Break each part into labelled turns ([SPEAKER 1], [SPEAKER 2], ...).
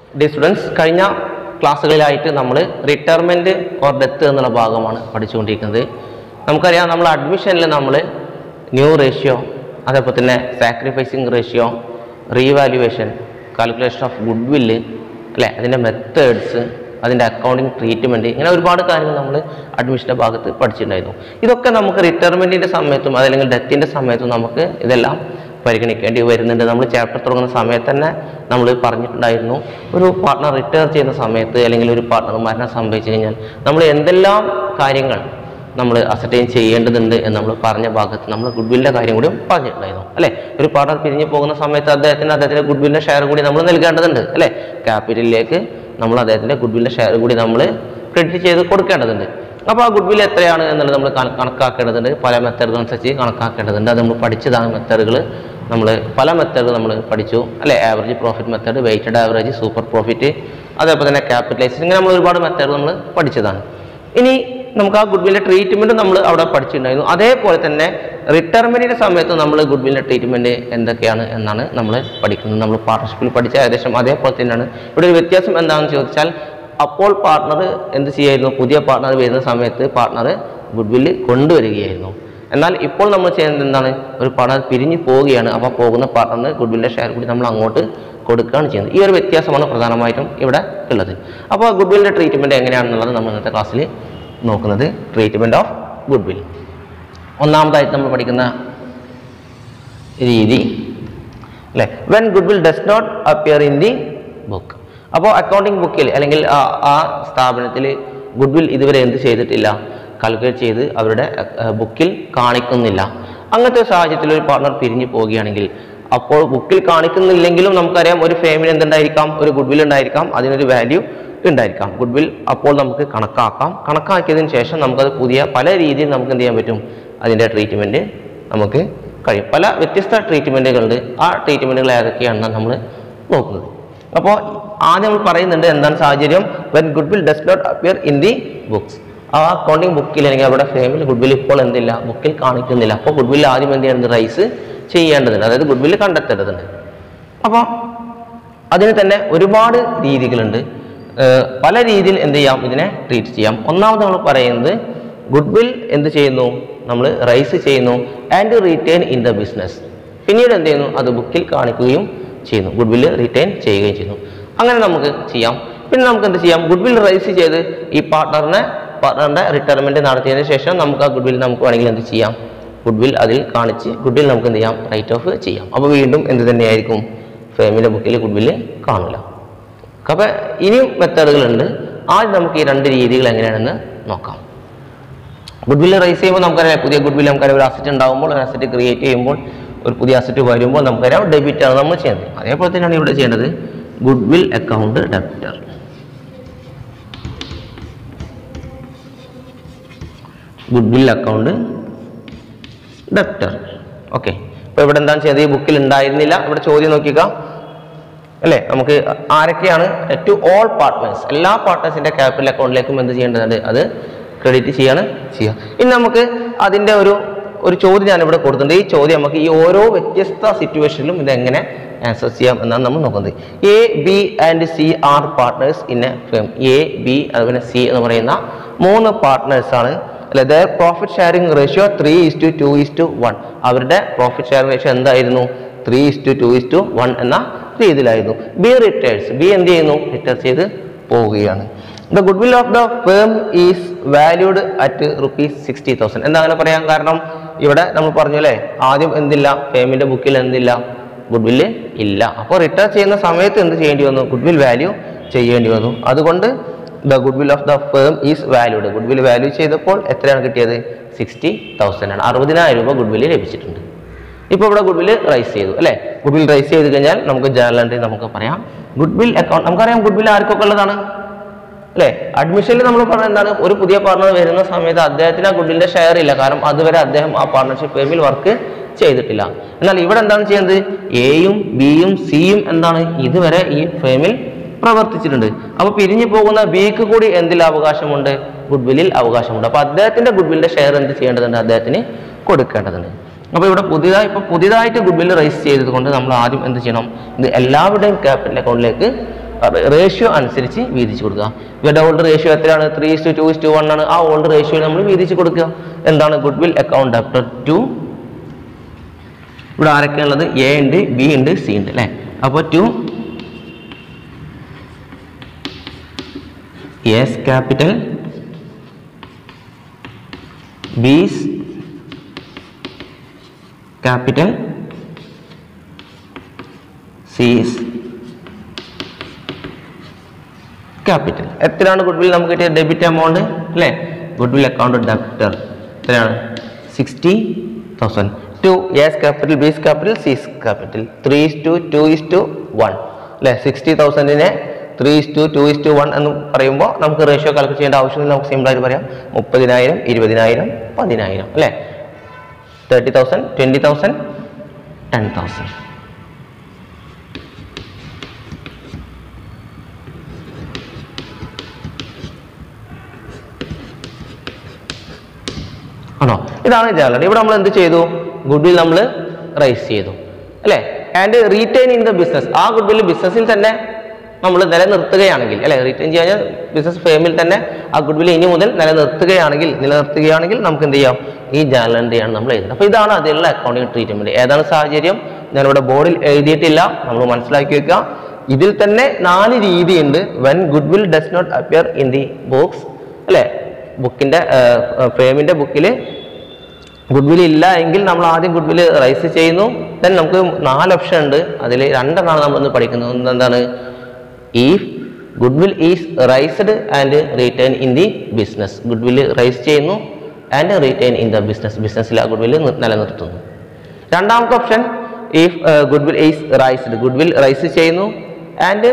[SPEAKER 1] Dear students, കഴിഞ്ഞ ക്ലാസ്സുകളിലായിട്ട് നമ്മൾ retirement or death എന്നുള്ള ഭാഗമാണ് പഠിച്ചുകൊണ്ടിരിക്കുന്നത്. നമുക്കറിയാം നമ്മൾ അഡ്മിഷനിൽ നമ്മൾ ന്യൂ റേഷ്യോ, അതേപോലെ തന്നെ sacrificing ratio, revaluation, calculation of goodwill അല്ലേ, അതിൻ്റെ മെത്തേഡ്സ്, അതിൻ്റെ അക്കൗണ്ടിങ് ട്രീറ്റ്മെൻറ്റ്, ഇങ്ങനെ ഒരുപാട് കാര്യങ്ങൾ നമ്മൾ അഡ്മിഷൻ്റെ ഭാഗത്ത് പഠിച്ചിട്ടുണ്ടായിരുന്നു. ഇതൊക്കെ നമുക്ക് റിട്ടയർമെൻറ്റിൻ്റെ സമയത്തും അതല്ലെങ്കിൽ ഡെത്തിൻ്റെ സമയത്തും നമുക്ക് ഇതെല്ലാം പരിഗണിക്കേണ്ടി വരുന്നുണ്ട്. നമ്മൾ ചാപ്റ്റർ തുടങ്ങുന്ന സമയത്ത് തന്നെ നമ്മൾ പറഞ്ഞിട്ടുണ്ടായിരുന്നു, ഒരു പാർട്ട്ണർ റിട്ടയർ ചെയ്യുന്ന സമയത്ത് അല്ലെങ്കിൽ ഒരു പാർട്ട്ണർ മരണം സംഭവിച്ചു കഴിഞ്ഞാൽ നമ്മൾ എന്തെല്ലാം കാര്യങ്ങൾ നമ്മൾ അസർട്ടൈൻ ചെയ്യേണ്ടതുണ്ട് എന്ന് നമ്മൾ പറഞ്ഞ ഭാഗത്ത് നമ്മൾ ഗുഡ്വില്ലിൻ്റെ കാര്യം കൂടി പറഞ്ഞിട്ടുണ്ടായിരുന്നു അല്ലേ. ഒരു പാർട്ട്ണർ പിരിഞ്ഞു പോകുന്ന സമയത്ത് അദ്ദേഹത്തിൻ്റെ ഗുഡ്വില്ലിൻ്റെ ഷെയർ കൂടി നമ്മൾ നൽകേണ്ടതുണ്ട് അല്ലേ. ക്യാപിറ്റലിലേക്ക് നമ്മൾ അദ്ദേഹത്തിൻ്റെ ഗുഡ്വില്ലിൻ്റെ ഷെയർ കൂടി നമ്മൾ ക്രെഡിറ്റ് ചെയ്ത് കൊടുക്കേണ്ടതുണ്ട്. അപ്പോൾ ആ ഗുഡ്വിൽ എത്രയാണ് എന്നുള്ളത് നമ്മൾ കണക്കാക്കേണ്ടതുണ്ട്. പല മെത്തേഡുകൾ അനുസരിച്ച് കണക്കാക്കേണ്ടതുണ്ട്. അത് നമ്മൾ പഠിച്ചതാണ് മെത്തേഡുകൾ. നമ്മൾ പല മെത്തേഡുകൾ നമ്മൾ പഠിച്ചു അല്ലേ. Average profit method, weighted average, super profit, അതേപോലെ തന്നെ ക്യാപിറ്റലൈസേഷൻ, ഇങ്ങനെ നമ്മൾ ഒരുപാട് മെത്തേഡ് നമ്മൾ പഠിച്ചതാണ്. ഇനി നമുക്ക് ആ ഗുഡ്വില്ലിൻ്റെ ട്രീറ്റ്മെൻറ്റ് നമ്മൾ അവിടെ പഠിച്ചിട്ടുണ്ടായിരുന്നു. അതേപോലെ തന്നെ റിട്ടയർമെൻറ്റിൻ്റെ സമയത്ത് നമ്മൾ ഗുഡ്വില്ലിൻ്റെ ട്രീറ്റ്മെൻറ്റ് എന്തൊക്കെയാണ് എന്നാണ് നമ്മൾ പഠിക്കുന്നത്. നമ്മൾ പാർട്ണർഷിപ്പിൽ പഠിച്ച ഏകദേശം അതേപോലെ തന്നെയാണ്. ഇവിടെ ഒരു വ്യത്യാസം എന്താണെന്ന് ചോദിച്ചാൽ, അപ്പോൾ പാർട്ട്ണർ എന്ത് ചെയ്യായിരുന്നു, പുതിയ പാർട്ട്ണർ വരുന്ന സമയത്ത് പാർട്ട്ണർ ഗുഡ്വില്ല് കൊണ്ടുവരികയായിരുന്നു. എന്നാൽ ഇപ്പോൾ നമ്മൾ ചെയ്യുന്നത് എന്താണ്, ഒരു പാർട്ട്ണർ പിരിഞ്ഞു പോവുകയാണ്. അപ്പോൾ പോകുന്ന പാർട്ട്ണറിന് ഗുഡ്വില്ലിൻ്റെ ഷെയർ കൂടി നമ്മൾ അങ്ങോട്ട് കൊടുക്കുകയാണ് ചെയ്യുന്നത്. ഈ ഒരു വ്യത്യാസമാണ് പ്രധാനമായിട്ടും ഇവിടെ ഉള്ളത്. അപ്പോൾ ഗുഡ്വില്ലിൻ്റെ ട്രീറ്റ്മെൻറ്റ് എങ്ങനെയാണെന്നുള്ളത് നമ്മൾ ഇന്നത്തെ ക്ലാസ്സിൽ നോക്കുന്നത്. ട്രീറ്റ്മെൻറ്റ് ഓഫ് ഗുഡ്വിൽ ഒന്നാമതായിട്ട് നമ്മൾ പഠിക്കുന്ന രീതി അല്ലേ, when goodwill does not appear in the book. അപ്പോൾ അക്കൗണ്ടിങ് ബുക്കിൽ അല്ലെങ്കിൽ ആ സ്ഥാപനത്തിൽ ഗുഡ്വിൽ ഇതുവരെ എന്ത് ചെയ്തിട്ടില്ല, കാൽക്കുലേറ്റ് ചെയ്ത് അവരുടെ ബുക്കിൽ കാണിക്കുന്നില്ല. അങ്ങനത്തെ സാഹചര്യത്തിൽ ഒരു പാർട്ണർ പിരിഞ്ഞു പോവുകയാണെങ്കിൽ, അപ്പോൾ ബുക്കിൽ കാണിക്കുന്നില്ലെങ്കിലും നമുക്കറിയാം ഒരു ഫേമിന് എന്തുണ്ടായിരിക്കാം, ഒരു ഗുഡ്വിൽ ഉണ്ടായിരിക്കാം, അതിനൊരു വാല്യൂ ഉണ്ടായിരിക്കാം. ഗുഡ്വിൽ അപ്പോൾ നമുക്ക് കണക്കാക്കാം. കണക്കാക്കിയതിന് ശേഷം നമുക്കത് പുതിയ പല രീതിയിൽ നമുക്ക് എന്ത് ചെയ്യാൻ പറ്റും, അതിൻ്റെ ട്രീറ്റ്മെൻറ്റ് നമുക്ക് കഴിയും. പല വ്യത്യസ്ത ട്രീറ്റ്മെൻറ്റുകളുണ്ട്. ആ ട്രീറ്റ്മെൻറ്റുകൾ ഏതൊക്കെയാണെന്നാണ് നമ്മൾ നോക്കുന്നത്. അപ്പോൾ ആദ്യം നമ്മൾ പറയുന്നുണ്ട് എന്താണ് സാഹചര്യം, when goodwill does not appear in the books. ആ അക്കൗണ്ടിങ് ബുക്കിൽ അല്ലെങ്കിൽ അവരുടെ ഫേമിൽ ഗുഡ്വിൽ ഇപ്പോൾ എന്തില്ല, ബുക്കിൽ കാണിക്കുന്നില്ല. അപ്പോൾ ഗുഡ്വിൽ ആദ്യം എന്ത് ചെയ്യേണ്ടത്, റൈസ് ചെയ്യേണ്ടതുണ്ട്, അതായത് ഗുഡ്വിൽ കണ്ടെത്തേണ്ടതുണ്ട്. അപ്പോൾ അതിന് തന്നെ ഒരുപാട് രീതികളുണ്ട്. പല രീതിയിൽ എന്ത് ചെയ്യാം, ഇതിനെ ട്രീറ്റ് ചെയ്യാം. ഒന്നാമത് നമ്മൾ പറയുന്നത് ഗുഡ്വിൽ എന്ത് ചെയ്യുന്നു, നമ്മൾ റൈസ് ചെയ്യുന്നു and retain in the business. പിന്നീട് എന്ത് ചെയ്യുന്നു, അത് ബുക്കിൽ കാണിക്കുകയും ചെയ്യുന്നു, ഗുഡ്വിൽ റീറ്റെയിൻ ചെയ്യുകയും ചെയ്യുന്നു. അങ്ങനെ നമുക്ക് ചെയ്യാം. പിന്നെ നമുക്ക് എന്ത് ചെയ്യാം, ഗുഡ്വിൽ റൈസ് ചെയ്ത് ഈ പാർട്ട്ണറിൻ്റെ റിട്ടയർമെൻറ്റ് നടത്തിയതിന് ശേഷം നമുക്ക് ആ ഗുഡ്വിൽ നമുക്ക് വേണമെങ്കിൽ എന്ത് ചെയ്യാം, ഗുഡ്വിൽ അതിൽ കാണിച്ച് ഗുഡ്വിൽ നമുക്ക് എന്ത് ചെയ്യാം, റൈറ്റ് ഓഫ് ചെയ്യാം. അപ്പോൾ വീണ്ടും എന്ത് തന്നെയായിരിക്കും, ഫേമിൻ്റെ ബുക്കിൽ ഗുഡ്വിൽ കാണില്ല. അപ്പോൾ ഇനിയും മെത്തേഡുകളുണ്ട്. ആദ്യം നമുക്ക് ഈ രണ്ട് രീതികൾ എങ്ങനെയാണെന്ന് നോക്കാം. ഗുഡ്വിൽ റൈസ് ചെയ്യുമ്പോൾ നമുക്കറിയാം, പുതിയ ഗുഡ്വിൽ നമുക്കറിയാം ഒരു അസറ്റ് ഉണ്ടാകുമ്പോൾ, ഒരു അസറ്റ് ക്രിയേറ്റ് ചെയ്യുമ്പോൾ, ഒരു പുതിയ അസറ്റ് വരുമ്പോൾ നമുക്കറിയാം ഡെബിറ്റ് ആണ് നമ്മൾ ചെയ്യുന്നത്. അതേപോലെ തന്നെയാണ് ഇവിടെ ചെയ്യേണ്ടത്, goodwill account debtor. Goodwill account debtor. Okay. അപ്പോൾ ഇവിടെ എന്താണ് ചെയ്യുന്നത്, ഈ ബുക്കിൽ ഉണ്ടായിരുന്നില്ല. ഇവിടെ ചോദ്യം നോക്കിക്കുക അല്ലേ, നമുക്ക് ആരൊക്കെയാണ്, ടു ഓൾ പാർട്ട്നേഴ്സ്, എല്ലാ പാർട്ട്നേഴ്സിൻ്റെ ക്യാപിറ്റൽ അക്കൗണ്ടിലേക്കും എന്ത് ചെയ്യേണ്ടതുണ്ട്, അത് ക്രെഡിറ്റ് ചെയ്യുക. ഇനി നമുക്ക് അതിൻ്റെ ഒരു ചോദ്യം ഞാനിവിടെ കൊടുത്തിട്ടുണ്ട്. ഈ ചോദ്യം നമുക്ക് ഈ ഓരോ വ്യത്യസ്ത സിറ്റുവേഷനിലും ഇതെങ്ങനെ ആൻസർ ചെയ്യാം എന്നാണ് നമ്മൾ നോക്കുന്നത്. A, B and C are partners in a firm. A, B അതുപോലെ സി എന്ന് പറയുന്ന 3 പാർട്ട്നേഴ്സാണ് അല്ലെ. Their profit sharing ratio 3:2:1. അവരുടെ പ്രോഫിറ്റ് ഷെയറിംഗ് റേഷ്യോ എന്തായിരുന്നു, 3:2:1 എന്ന രീതിയിലായിരുന്നു. ബി റിട്ടേഴ്സ്, ബി എന്ത് ചെയ്യുന്നു, റിട്ടയർ ചെയ്ത് പോവുകയാണ്. The goodwill of the firm is valued at ₹60,000. എന്താ അങ്ങനെ പറയാൻ കാരണം, ഇവിടെ നമ്മൾ പറഞ്ഞു അല്ലേ, ആദ്യം എന്തില്ല, ഫേമിൻ്റെ ബുക്കിൽ എന്തില്ല, ഗുഡ്വിൽ ഇല്ല. അപ്പോൾ റിട്ടയർ ചെയ്യുന്ന സമയത്ത് എന്ത് ചെയ്യേണ്ടി വന്നു, ഗുഡ്വിൽ വാല്യൂ ചെയ്യേണ്ടി വന്നു. അതുകൊണ്ട് the goodwill of the firm is valued, goodwill value ചെയ്തപ്പോൾ എത്രയാണ് കിട്ടിയത്, 60,000 ആണ്. 60,000 രൂപ ഗുഡ്വിൽ ലഭിച്ചിട്ടുണ്ട്. ഇപ്പോൾ ഇവിടെ ഗുഡ്വിൽ റൈസ് ചെയ്തു അല്ലേ. ഗുഡ്വിൽ റൈസ് ചെയ്ത് കഴിഞ്ഞാൽ നമുക്ക് ജേർണൽ എൻട്രി നമുക്ക് പറയാം. ഗുഡ്വിൽ അക്കൗണ്ട് നമുക്കറിയാം, ഗുഡ്വിൽ ആർക്കൊക്കെ ഉള്ളതാണ് അല്ലേ. അഡ്മിഷനിൽ നമ്മൾ പറഞ്ഞത് എന്താണ്, ഒരു പുതിയ പാർട്ണർ വരുന്ന സമയത്ത് അദ്ദേഹത്തിന് ആ ഗുഡ്വിലിൻ്റെ ഷെയർ ഇല്ല, കാരണം അതുവരെ അദ്ദേഹം ആ പാർട്ണർഷിപ്പ് ഫേമിൽ വർക്ക് ചെയ്തിട്ടില്ല. എന്നാൽ ഇവിടെ എന്താണ് ചെയ്യുന്നത്, എയും ബിയും സിയും എന്താണ് ഇതുവരെ ഈ ഫേമിൽ പ്രവർത്തിച്ചിട്ടുണ്ട്. അപ്പോൾ പിരിഞ്ഞു പോകുന്ന ബിക്ക് കൂടി എന്തിൽ അവകാശമുണ്ട്, ഗുഡ്വില്ലിൽ അവകാശമുണ്ട്. അപ്പോൾ അദ്ദേഹത്തിൻ്റെ ഗുഡ്വില്ലിൻ്റെ ഷെയർ എന്ത് ചെയ്യേണ്ടതുണ്ട്, അദ്ദേഹത്തിന് കൊടുക്കേണ്ടതുണ്ട്. അപ്പോൾ ഇവിടെ പുതിയതായിട്ട് ഗുഡ്വിൽ റൈസ് ചെയ്തത് കൊണ്ട് നമ്മൾ ആദ്യം എന്ത് ചെയ്യണം, ഇത് എല്ലാവരുടെയും ക്യാപിറ്റൽ അക്കൗണ്ടിലേക്ക് റേഷ്യോ അനുസരിച്ച് വീതിച്ച് കൊടുക്കുക. ഇവരുടെ ഓൾഡ് റേഷ്യോ എത്രയാണ്? 3:2:1 ആണ്. ആ ഓൾഡ് റേഷ്യോ നമ്മൾ വീതിച്ച് കൊടുക്കുക. എന്താണ്? Goodwill account debtor to, ഇവിടെ ആരൊക്കെയാണുള്ളത്? എ ഉണ്ട്, ബി ഉണ്ട്, സി ഉണ്ട് അല്ലേ. അപ്പോൾ to A's capital, B's capital, C's capital. എത്രയാണ് ഗുഡ് വിൽ നമുക്ക് കിട്ടിയ ഡെബിറ്റ് എമൗണ്ട് അല്ലേ? ഗുഡ് വിൽ അക്കൗണ്ട് ഡെപ്റ്റർ എത്രയാണ്? 60,000. To A's capital, B's capital, C's capital. 3:2:1 അല്ലേ. 60,000നെ 3:2:1 എന്ന് പറയുമ്പോൾ നമുക്ക് റേഷ്യോ കാൽക്കുലേറ്റ് ചെയ്യേണ്ട ആവശ്യമില്ല. നമുക്ക് സിമ്പിളായിട്ട് പറയാം 30,000, 20,000, 10,000 അല്ലേ. 30,000, 20,000, 10,000. ആണോ? ഇതാണ് ജേർണൽ. ഇവിടെ നമ്മൾ എന്ത് ചെയ്തു? ഗുഡ് വിൽ നമ്മൾ റൈസ് ചെയ്തു അല്ലേ. And retain in the business. ആ ഗുഡ് വിൽ ബിസിനസ്സിൽ തന്നെ നമ്മൾ നിലനിർത്തുകയാണെങ്കിൽ അല്ലെ, റീറ്റെയിൻ ചെയ്യാൻ ബിസിനസ് ഫേമിൽ തന്നെ ആ ഗുഡ് വിൽ ഇനി മുതൽ നിലനിർത്തുകയാണെങ്കിൽ നമുക്ക് എന്ത് ചെയ്യാം? ഈ ജേർണൽ എൻട്രിയാണ് നമ്മൾ എഴുതുന്നത്. അപ്പോൾ ഇതാണ് അതിലുള്ള അക്കൗണ്ടിങ് ട്രീറ്റ്മെന്റ്. ഏതാണ് സാഹചര്യം? ഞാനിവിടെ ബോർഡിൽ എഴുതിയിട്ടില്ല, നമ്മൾ മനസ്സിലാക്കി വെക്കുക. ഇതിൽ തന്നെ 4 രീതിയുണ്ട്. When goodwill does not appear in the books അല്ലെ, ബുക്കിന്റെ ഫേമിന്റെ ബുക്കിൽ ഗുഡ് വിൽ ഇല്ല എങ്കിൽ നമ്മൾ ആദ്യം ഗുഡ് വിൽ റൈസ് ചെയ്യുന്നു. ദെൻ നമുക്ക് 4 ഓപ്ഷൻ ഉണ്ട്. അതിൽ 2 നമ്മളൊന്ന് പഠിക്കുന്നത്. ഒന്ന് എന്താണ്? If goodwill is raised and retain in the business. Goodwill raise ചെയ്യുന്നു and retain in the business. ബിസിനസ്സിൽ ആ ഗുഡ് വിൽ നിലനിർത്തുന്നു. രണ്ടാമത്തെ option if goodwill is raised. Goodwill raise ചെയ്യുന്നു and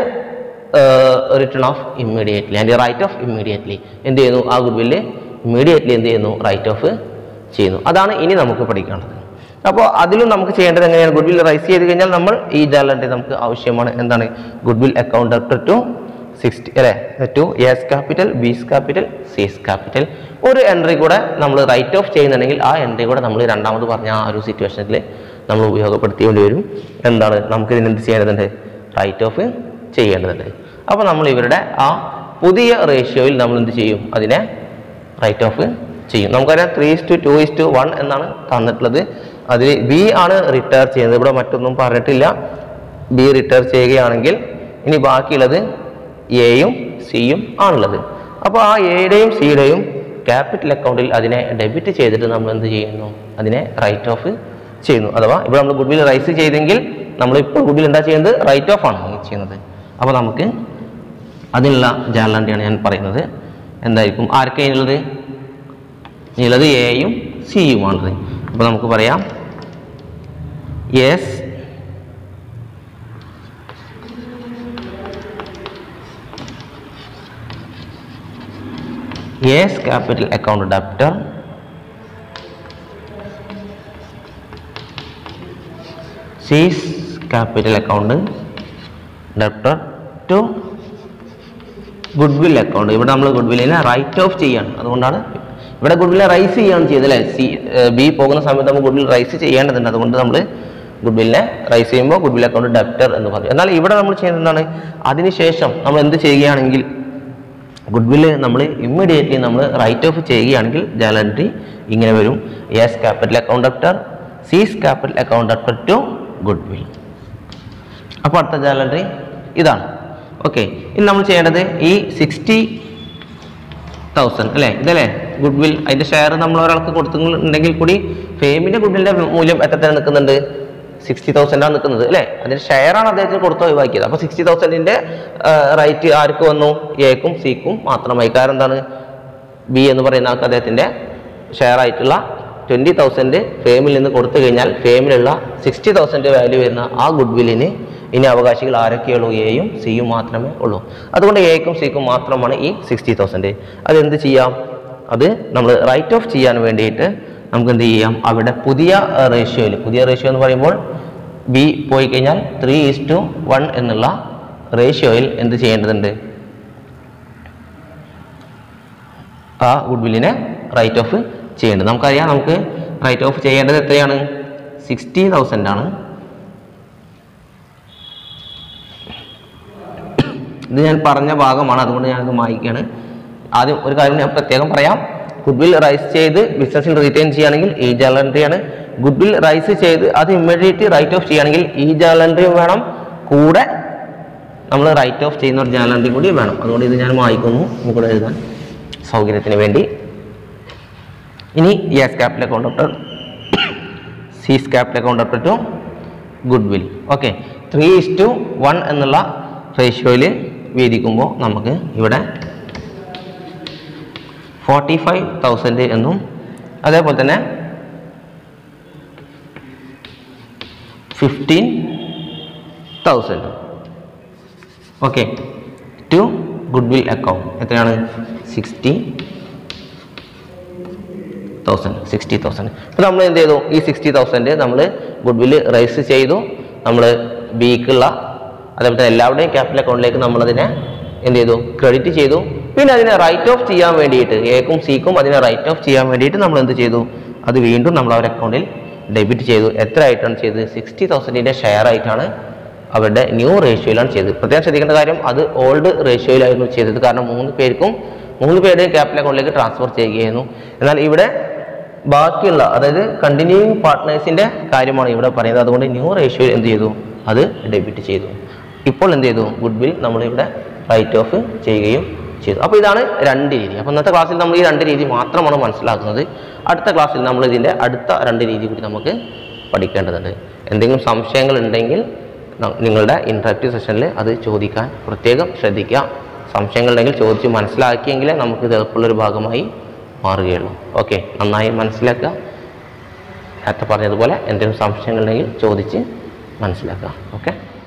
[SPEAKER 1] written off immediately and write off immediately. എന്ത് ചെയ്യുന്നു? ആ good വില്ല് ഇമ്മീഡിയറ്റ്ലി എന്ത് ചെയ്യുന്നു? റൈറ്റ് ഓഫ് ചെയ്യുന്നു. അതാണ് ഇനി നമുക്ക് പഠിക്കേണ്ടത്. അപ്പോൾ അതിലും നമുക്ക് ചെയ്യേണ്ടത് എങ്ങനെയാണ്? ഗുഡ് വിൽ റൈസ് ചെയ്ത് കഴിഞ്ഞാൽ നമ്മൾ ഈ ജേർണൽ എൻട്രി നമുക്ക് ആവശ്യമാണ്. എന്താണ്? Goodwill account debtor to 60 അല്ലേ, to A's capital, B's capital, C's capital. ഒരു എൻട്രി കൂടെ നമ്മൾ റൈറ്റ് ഓഫ് ചെയ്യുന്നുണ്ടെങ്കിൽ ആ എൻട്രി കൂടെ നമ്മൾ രണ്ടാമത് പറഞ്ഞ ആ ഒരു സിറ്റുവേഷനിൽ നമ്മൾ ഉപയോഗപ്പെടുത്തേണ്ടി വരും. എന്താണ്? നമുക്ക് ഇതിനെന്ത് ചെയ്യേണ്ടതുണ്ട്? റൈറ്റ് ഓഫ് ചെയ്യേണ്ടതുണ്ട്. അപ്പോൾ നമ്മൾ ഇവരുടെ ആ പുതിയ റേഷ്യോയിൽ നമ്മൾ എന്ത് ചെയ്യും? അതിനെ റൈറ്റ് ഓഫ് ചെയ്യും. നമുക്കറിയാം 3:2:1 എന്നാണ് തന്നിട്ടുള്ളത്. അതിൽ ബി ആണ് റിട്ടയർ ചെയ്യുന്നത്. ഇവിടെ മറ്റൊന്നും പറഞ്ഞിട്ടില്ല. ബി റിട്ടയർ ചെയ്യുകയാണെങ്കിൽ ഇനി ബാക്കിയുള്ളത് എയും സിയും ആണുള്ളത്. അപ്പോൾ ആ എയുടെയും സിയുടെയും ക്യാപിറ്റൽ അക്കൗണ്ടിൽ അതിനെ ഡെബിറ്റ് ചെയ്തിട്ട് നമ്മൾ എന്ത് ചെയ്യുന്നു? അതിനെ റൈറ്റ് ഓഫ് ചെയ്യുന്നു. അഥവാ ഇവിടെ നമ്മൾ ഗുഡ് വിൽ റൈസ് ചെയ്തെങ്കിൽ നമ്മളിപ്പോൾ ഗുഡ് വിൽ എന്താ ചെയ്യുന്നത്? റൈറ്റ് ഓഫ് ആണ് ചെയ്യുന്നത്. അപ്പോൾ നമുക്ക് അതിനുള്ള ജേർണൽ എൻട്രിയാണ് ഞാൻ പറയുന്നത്. എന്തായിരിക്കും? ആർക്കുള്ളത്? ഉള്ളത് എയും സിയുമാണത്. അപ്പോൾ നമുക്ക് പറയാം A's capital account debtor, C's capital account debtor to goodwill account. ഇവിടെ നമ്മൾ ഗുഡ് വില്ലിനെ റൈറ്റ് ഓഫ് ചെയ്യാണ്. അതുകൊണ്ടാണ് ഇവിടെ ഗുഡ് വില്ലിനെ റൈസ് ചെയ്യാണ് ചെയ്തത് അല്ലേ. ബി പോകുന്ന സമയത്ത് നമ്മൾ ഗുഡ് വിൽ റൈസ് ചെയ്യേണ്ടതുണ്ട്. അതുകൊണ്ട് നമ്മൾ ഗുഡ് വില്ലിനെ റൈസ് ചെയ്യുമ്പോൾ ഗുഡ് വിൽ അക്കൗണ്ട് ഡെപ്റ്റർ എന്ന് പറഞ്ഞു. എന്നാൽ ഇവിടെ നമ്മൾ ചെയ്യുന്നത് എന്താണ്? അതിനുശേഷം നമ്മൾ എന്ത് ചെയ്യുകയാണെങ്കിൽ ഗുഡ് വില്ല് നമ്മൾ ഇമ്മീഡിയറ്റ്ലി നമ്മൾ റൈറ്റ് ഓഫ് ചെയ്യുകയാണെങ്കിൽ ജേർണൽ എൻട്രി ഇങ്ങനെ വരും: A's capital account debtor, C's capital account debtor to goodwill. അപ്പോൾ അടുത്ത ജേർണൽ എൻട്രി ഇതാണ്. ഓക്കെ, ഇനി നമ്മൾ ചെയ്യേണ്ടത് ഈ 60,000 അല്ലേ, ഇതല്ലേ ഗുഡ് വിൽ. അതിൻ്റെ ഷെയർ നമ്മൾ ഒരാൾക്ക് കൊടുത്തിട്ടുണ്ടെങ്കിൽ കൂടി ഫേമിൻ്റെ ഗുഡ് വില്ലിൻ്റെ മൂല്യം എത്ര നിൽക്കുന്നുണ്ട്? 60,000 ആണ് നിൽക്കുന്നത് അല്ലേ. അതിൻ്റെ ഷെയറാണ് അദ്ദേഹത്തിന് കൊടുത്ത് ഒഴിവാക്കിയത്. അപ്പോൾ 60,000ൻ്റെ റൈറ്റ് ആർക്ക് വന്നു? എക്കും സിക്കും മാത്രമായി. കാരണം എന്താണ്? ബി എന്ന് പറയുന്ന ആൾക്ക് അദ്ദേഹത്തിൻ്റെ ഷെയർ ആയിട്ടുള്ള 20,000 ഫേമിൽ നിന്ന് കൊടുത്തു കഴിഞ്ഞാൽ ഫേമിലുള്ള 60,000 വാല്യൂ വരുന്ന ആ ഗുഡ് വില്ലിന് ഇനി അവകാശികൾ ആരൊക്കെയുള്ളൂ? എയും സിയും മാത്രമേ ഉള്ളൂ. അതുകൊണ്ട് എക്കും സിക്കും മാത്രമാണ് ഈ 60,000. അതെന്ത് ചെയ്യാം? അത് നമ്മൾ റൈറ്റ് ഓഫ് ചെയ്യാൻ വേണ്ടിയിട്ട് നമുക്ക് എന്ത് ചെയ്യാം? അവിടെ പുതിയ റേഷ്യോയിൽ, പുതിയ റേഷ്യോ എന്ന് പറയുമ്പോൾ ബി പോയി കഴിഞ്ഞാൽ 3:1 എന്നുള്ള റേഷ്യോയിൽ എന്ത് ചെയ്യേണ്ടതുണ്ട്? ആ ഗുഡ് വില്ലിനെ റൈറ്റ് ഓഫ് ചെയ്യേണ്ടത്. നമുക്കറിയാം, നമുക്ക് റൈറ്റ് ഓഫ് ചെയ്യേണ്ടത് എത്രയാണ്? 60,000 ആണ്. ഇത് ഞാൻ പറഞ്ഞ ഭാഗമാണ്, അതുകൊണ്ട് ഞാനത് വായിക്കുകയാണ്. ആദ്യം ഒരു കാര്യം ഞാൻ പ്രത്യേകം പറയാം. ഗുഡ്വിൽ റൈസ് ചെയ്ത് ബിസിനസ്സിൽ റീറ്റെയിൻ ചെയ്യുകയാണെങ്കിൽ ഈ ജേർണൽ എൻട്രിയാണ്. ഗുഡ്വിൽ റൈസ് ചെയ്ത് അത് ഇമ്മീഡിയറ്റ് റൈറ്റ് ഓഫ് ചെയ്യുകയാണെങ്കിൽ ഈ ജേർണൽ എൻട്രിയും വേണം, കൂടെ നമ്മൾ റൈറ്റ് ഓഫ് ചെയ്യുന്ന ഒരു ജേർണൽ എൻട്രി കൂടി വേണം. അതുകൊണ്ട് ഇത് ഞാൻ വായിക്കുന്നു നമുക്കിവിടെ എഴുതാൻ സൗകര്യത്തിന് വേണ്ടി. ഇനി A's capital account after C's capital account after to goodwill. Okay, 3:1 എന്നുള്ള റേഷ്യോയിൽ വീതിക്കുമ്പോൾ നമുക്ക് ഇവിടെ 45,000 എന്നും അതേപോലെ തന്നെ 15,000 ഓക്കെ ടു ഗുഡ്വിൽ അക്കൗണ്ട് എത്രയാണ് 60,000. അപ്പോൾ നമ്മൾ എന്ത് ചെയ്തു, ഈ 60,000 നമ്മൾ ഗുഡ്വിൽ റൈസ് ചെയ്തു, നമ്മൾ ബിക്കുള്ള അതേപോലെ തന്നെ എല്ലാവരുടെയും ക്യാപിറ്റൽ അക്കൗണ്ടിലേക്ക് നമ്മളതിനെ എന്ത് ചെയ്തു, ക്രെഡിറ്റ് ചെയ്തു. പിന്നെ അതിനെ റൈറ്റ് ഓഫ് ചെയ്യാൻ വേണ്ടിയിട്ട് എക്കും സിക്കും അതിനെ റൈറ്റ് ഓഫ് ചെയ്യാൻ വേണ്ടിയിട്ട് നമ്മൾ എന്ത് ചെയ്തു, അത് വീണ്ടും നമ്മൾ അവരുടെ അക്കൗണ്ടിൽ ഡെബിറ്റ് ചെയ്തു. എത്ര ആയിട്ടാണ് ചെയ്തത്, 60,000 ഷെയർ ആയിട്ടാണ് അവരുടെ ന്യൂ റേഷ്യോയിലാണ് ചെയ്തത്. പ്രത്യേകം ശ്രദ്ധിക്കേണ്ട കാര്യം, അത് ഓൾഡ് റേഷ്യോയിലായിരുന്നു ചെയ്തത്. കാരണം 3 പേരുടെയും ക്യാപിറ്റൽ അക്കൗണ്ടിലേക്ക് ട്രാൻസ്ഫർ ചെയ്യുകയായിരുന്നു. എന്നാൽ ഇവിടെ ബാക്കിയുള്ള അതായത് കണ്ടിന്യൂയിങ് പാർട്ട്നേഴ്സിൻ്റെ കാര്യമാണ് ഇവിടെ പറയുന്നത്. അതുകൊണ്ട് ന്യൂ റേഷ്യോയിൽ എന്ത് ചെയ്തു, അത് ഡെബിറ്റ് ചെയ്തു. ഇപ്പോൾ എന്ത് ചെയ്തു, ഗുഡ്വിൽ നമ്മളിവിടെ റൈറ്റ് ഓഫ് ചെയ്യുകയും ചെയ്തു. അപ്പോൾ ഇതാണ് 2 രീതി. അപ്പോൾ ഇന്നത്തെ ക്ലാസ്സിൽ നമ്മൾ ഈ 2 രീതി മാത്രമാണ് മനസ്സിലാക്കുന്നത്. അടുത്ത ക്ലാസ്സിൽ നമ്മൾ ഇതിൻ്റെ അടുത്ത 2 രീതി കൂടി നമുക്ക് പഠിക്കേണ്ടതുണ്ട്. എന്തെങ്കിലും സംശയങ്ങൾ ഉണ്ടെങ്കിൽ നിങ്ങളുടെ ഇൻട്രാക്റ്റീവ് സെഷനിൽ അത് ചോദിക്കാൻ പ്രത്യേകം ശ്രദ്ധിക്കുക. സംശയങ്ങളുണ്ടെങ്കിൽ ചോദിച്ച് മനസ്സിലാക്കിയെങ്കിലേ നമുക്ക് ഇത് എളുപ്പമുള്ളൊരു ഭാഗമായി മാറുകയുള്ളൂ. ഓക്കെ, നന്നായി മനസ്സിലാക്കുക. നേരത്തെ പറഞ്ഞതുപോലെ എന്തെങ്കിലും സംശയങ്ങളുണ്ടെങ്കിൽ ചോദിച്ച് മനസ്സിലാക്കുക. ഓക്കെ.